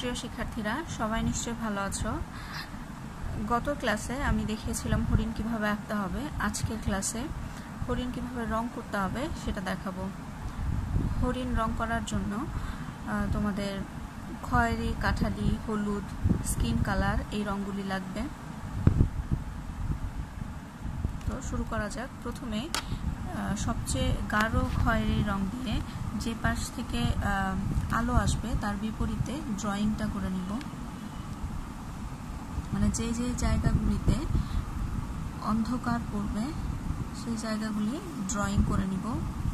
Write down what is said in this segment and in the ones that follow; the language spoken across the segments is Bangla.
প্রিয় শিক্ষার্থীরা, সবাই নিশ্চয়ই ভালো আছো। গত ক্লাসে আমি দেখিয়েছিলাম হরিণ কিভাবে আঁকতে হবে। আজকের ক্লাসে হরিণ কিভাবে রং করতে হবে সেটা দেখাবো। হরিণ রং করার জন্য তোমাদের খয়েরি, কাঠালি, হলুদ, স্কিন কালার এই রঙগুলি লাগবে। তো শুরু করা যাক। প্রথমে সবচেয়ে গাঢ় খয়েরি রং দিয়ে যে পাশ থেকে আলো আসবে তার বিপরীতে ড্রয়িংটা করে নিব। মানে যে যে জায়গাগুলিতে অন্ধকার পড়বে সেই জায়গাগুলি ড্রয়িং করে নিব।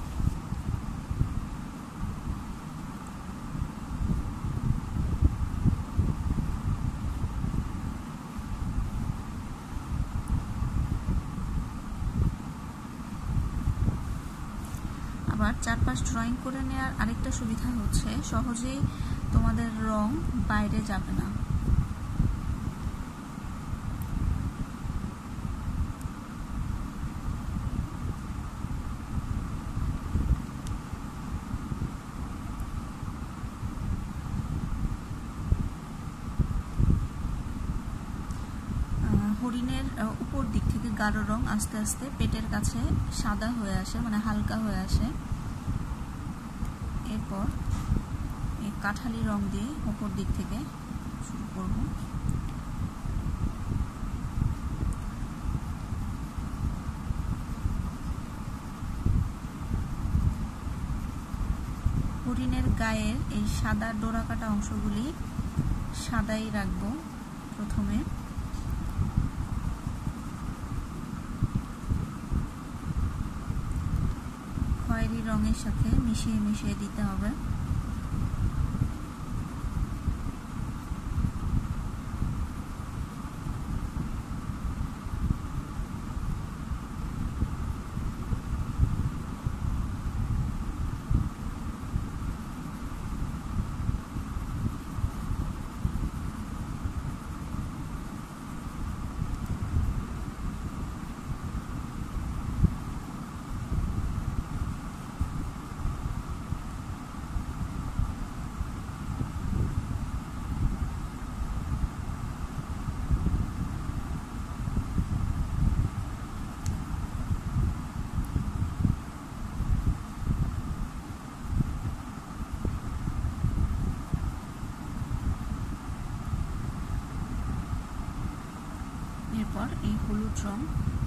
আবার চারপাশ ড্রয়িং করে নেওয়ার আরেকটা সুবিধা হচ্ছে সহজেই তোমাদের রং বাইরে যাবে না। হরিণের উপর দিক থেকে গাঢ় রং আস্তে আস্তে পেটের কাছে সাদা হয়ে আসে, মানে হালকা হয়ে আসে। এরপর এই কাঠালি রং দিয়ে উপর দিক থেকে শুরু করব। হরিণের গায়ের এই সাদা ডোরা কাটা অংশগুলি সাদাই রাখবো প্রথমে। খয়েরি রঙের সাথে মিশিয়ে মিশিয়ে দিতে হবে। এরপর এই হলুদ রং,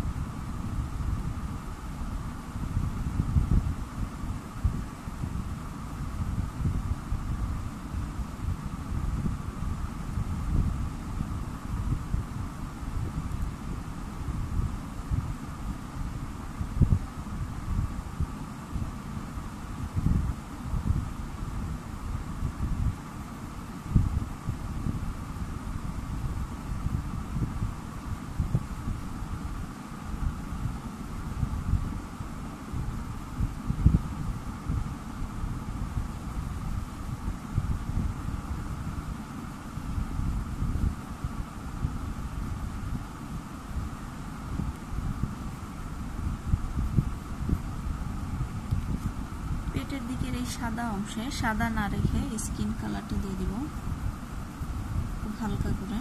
পেটের দিকের এই সাদা অংশে সাদা না রেখে স্কিন কালারটা দিয়ে দিব খুব হালকা করে।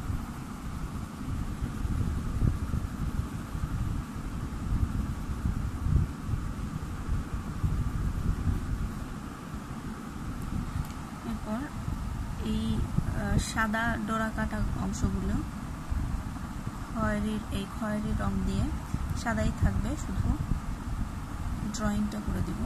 এরপর এই সাদা ডোরা কাটা অংশগুলো খয়েরি রং দিয়ে সাদাই থাকবে, শুধু ড্রয়িংটা করে দিব।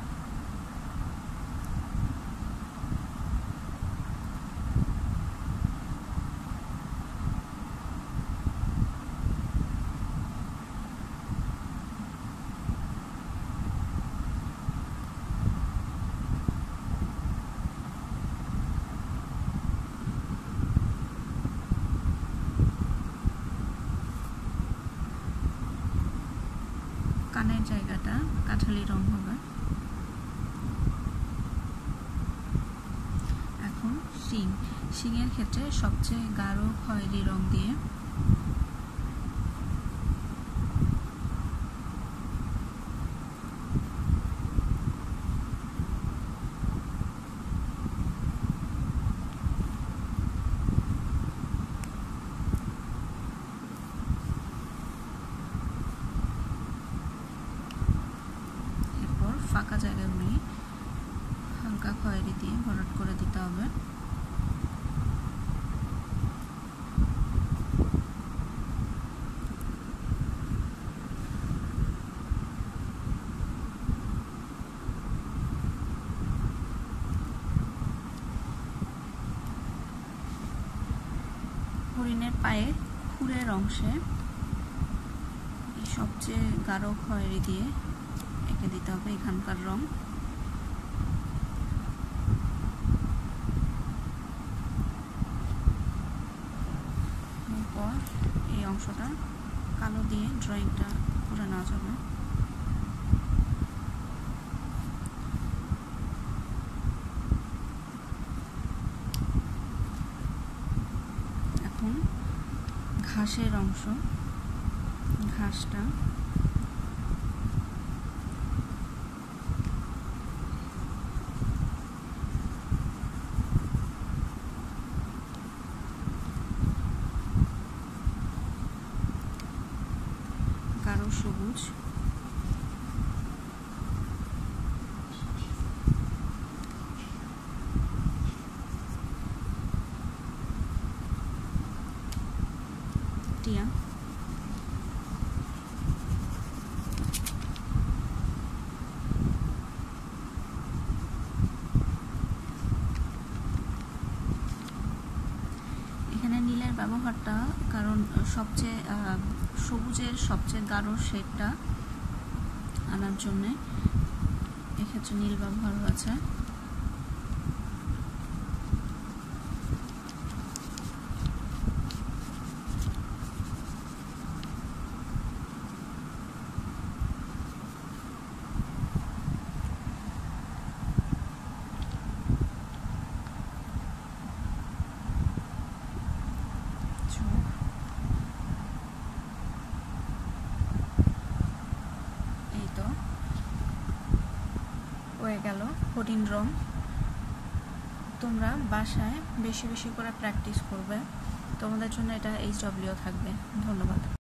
কানের জায়গাটা কাঠালি রং হবে। এখন শিংয়ের ক্ষেত্রে সবচেয়ে গাঢ় খয়েরি রং দিয়ে হরিণের পায়ে খুরের অংশে সবচেয়ে গাঢ় খয়েরি দিয়ে এঁকে দিতে হবে এখানকার রং। এরপর এই অংশটা কালো দিয়ে ড্রয়িংটা করে নেওয়া যাবে। এখন ঘাসের অংশ, ঘাসটা গাঢ় সবুজ, টিয়া, এখানে নীলের ব্যবহারটা কারণ সবচেয়ে সবুজের সবচেয়ে গাঢ় শেডটা আনার জন্যে এক্ষেত্রে নীল ব্যবহার হয়েছে। এই তো হয়ে গেল হরিণ রং। তোমরা বাসায় বেশি বেশি করে প্র্যাকটিস করবে, তোমাদের জন্য এটা HW থাকবে। ধন্যবাদ।